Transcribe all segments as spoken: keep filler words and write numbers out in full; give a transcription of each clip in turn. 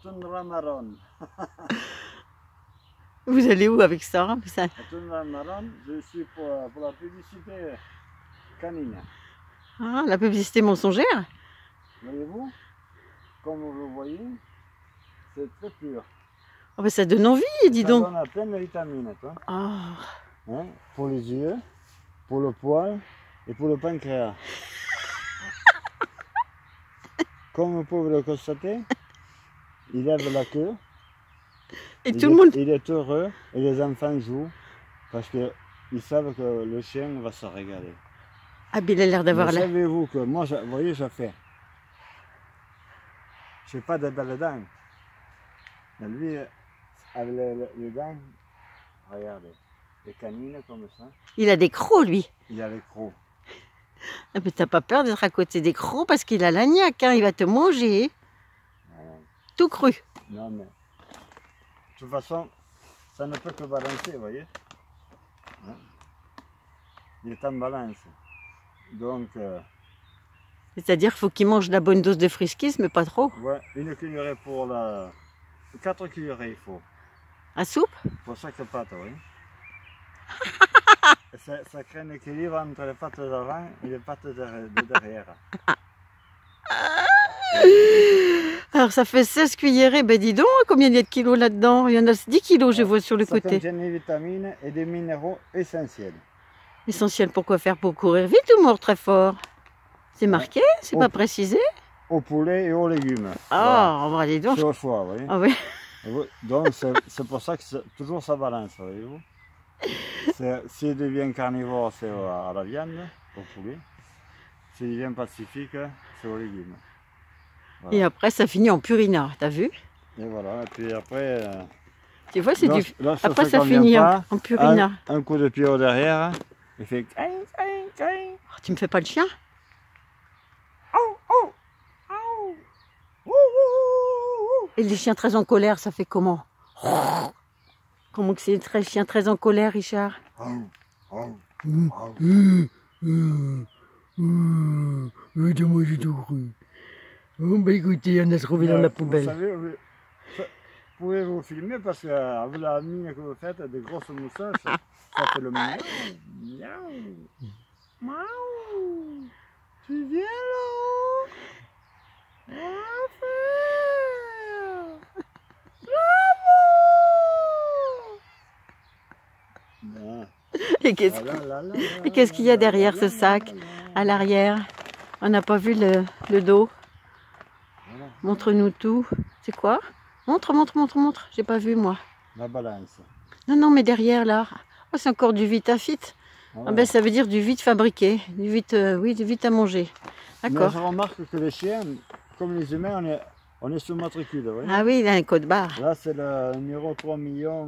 tundra marron. Vous allez où avec ça, ça... La tundra marron, je suis pour, pour la publicité canine. Ah, la publicité mensongère. Voyez-vous, comme vous le voyez, c'est très pur. Oh, ben ça donne envie, dis ça donc. Ça donne plein de vitamines. Toi. Oh. Hein, pour les yeux, pour le poil et pour le pancréas. Comme vous pouvez le constater, il lève la queue. Et il tout est, le monde... il est heureux et les enfants jouent parce qu'ils savent que le chien va se régaler. Ah, ben il a l'air d'avoir Mais la... savez-vous que moi, je, vous voyez, je fais. Je n'ai pas de belles dents. Mais lui, avec les, les, les dents, regardez, les canines comme ça. Il a des crocs, lui. Il a les crocs. Ah, mais t'as pas peur d'être à côté des crocs parce qu'il a la niaque, hein, il va te manger. Ouais. Tout cru. Non, mais de toute façon, ça ne peut que balancer, vous voyez. Hein? Il est en balance. Donc, euh, c'est-à-dire qu'il faut qu'il mange la bonne dose de friskis, mais pas trop. ouais, une cuillerée pour la... Quatre cuillerées, il faut. À soupe? Pour chaque pâte, oui. ça, ça crée un équilibre entre les pâtes d'avant et les pâtes de, de derrière. Alors ça fait seize cuillerées, ben dis donc, combien il y a de kilos là-dedans? Il y en a dix kilos, je vois sur le ça côté. Ça contient des vitamines et des minéraux essentiels. Essentiel pour quoi faire? Pour courir vite ou mordre très fort? C'est marqué? C'est pas précisé? Au poulet et aux légumes. Ah, voilà. On va aller donc. C'est au choix, oui. Ah, oui. Donc c'est pour ça que toujours ça balance, voyez-vous. S'il devient carnivore, c'est à la viande, au poulet. S'il devient pacifique, c'est aux légumes. Voilà. Et après, ça finit en purina, t'as vu? Et voilà, et puis après... Euh, tu vois, c'est du... Là, après, ça finit en, en purina. Un, un coup de pied au derrière, il fait... Oh, tu me fais pas le chien? Et les chiens très en colère, ça fait comment? Comment que c'est très chien très en colère, Richard? Moi j'ai tout cru. Oh bah écoutez, on a trouvé dans la poubelle. Vous savez, vous pouvez vous filmer parce que avec la mine que vous faites, des grosses moustaches, ça fait le miaou. Miaou. Miaou. Tu viens là? Et qu'est-ce qu'est-ce qu'il y a derrière ce sac, à l'arrière? On n'a pas vu le, le dos. Montre-nous tout. C'est quoi? Montre, montre, montre, montre. J'ai pas vu, moi. La balance. Non, non, mais derrière, là. Oh, c'est encore du Vitafit. Ah, ah ben, ça veut dire du vite fabriqué. Du vite, euh, oui, du vite à manger. D'accord. Je remarque que les chiens, comme les humains, on est, on est sous matricule. Oui. Ah oui, il a un code barre. Là, c'est le numéro trois millions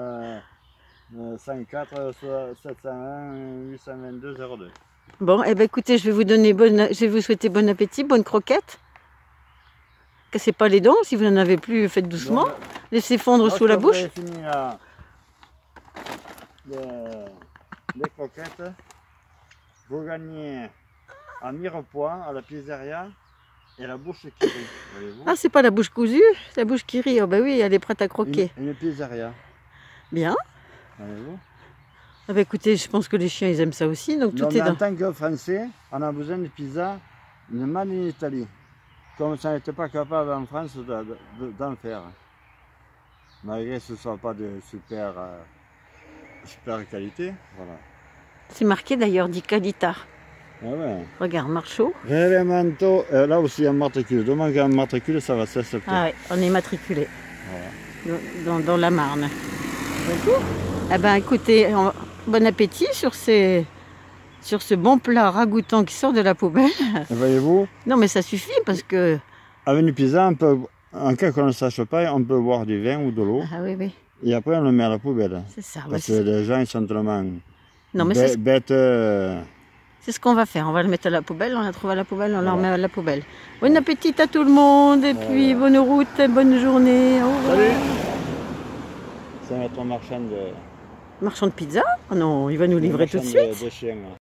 cent quatre sept cent un huit cent vingt-deux zéro deux. Bon, eh ben écoutez, je vais vous donner bonne, je vais vous souhaiter bon appétit, bonne croquette. Cassez pas les dents, si vous n'en avez plus, faites doucement. Donc, laissez fondre sous la bouche. Vous avez fini la, les, les croquettes. Vous gagnez un mirepoix à la pizzeria et la bouche qui rit. Ah, c'est pas la bouche cousue, c'est la bouche qui rit. Oh, bah oui, elle est prête à croquer. Une, une pizzeria. Bien. Voyez-vous. Ah bah écoutez, je pense que les chiens ils aiment ça aussi, donc tout non, est dans... En tant que Français, on a besoin de pizza, même en Italie. Comme ça n'était pas capable en France d'en faire. Malgré que ce ne soit pas de super, euh, super qualité. Voilà. C'est marqué d'ailleurs, dit Calita. Ah ouais. Regarde, Marceau. Reglemento, euh, là aussi un matricule. Demande qu'un matricule, ça va s'accepter. Ah ouais, on est matriculé. Voilà. Dans, dans, dans la Marne. Eh ben écoutez, on... bon appétit sur ces... sur ce bon plat ragoûtant qui sort de la poubelle. Voyez-vous? Non mais ça suffit parce que... Avec une pizza, on peut, en cas qu'on ne sache pas, on peut boire du vin ou de l'eau. Ah oui, oui. Et après on le met à la poubelle. C'est ça. Parce bah, que les gens ils sont tellement non, mais bêtes. bêtes euh... C'est ce qu'on va faire. On va le mettre à la poubelle, on la trouve à la poubelle, on voilà. la remet à la poubelle. Bon ouais. appétit à tout le monde et voilà. Puis bonne route, bonne journée. Au revoir. Salut. C'est notre marchand de... Marchand de pizza? Oh non, il va nous livrer tout de suite. De, de chiens.